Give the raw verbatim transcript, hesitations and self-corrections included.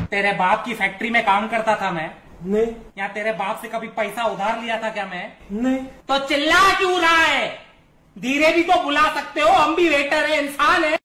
तेरे बाप की फैक्ट्री में काम करता था मैं? नहीं। या तेरे बाप से कभी पैसा उधार लिया था क्या मैं? नहीं। तो चिल्ला क्यों रहा है? धीरे भी तो बुला सकते हो, हम भी वेटर है, इंसान है।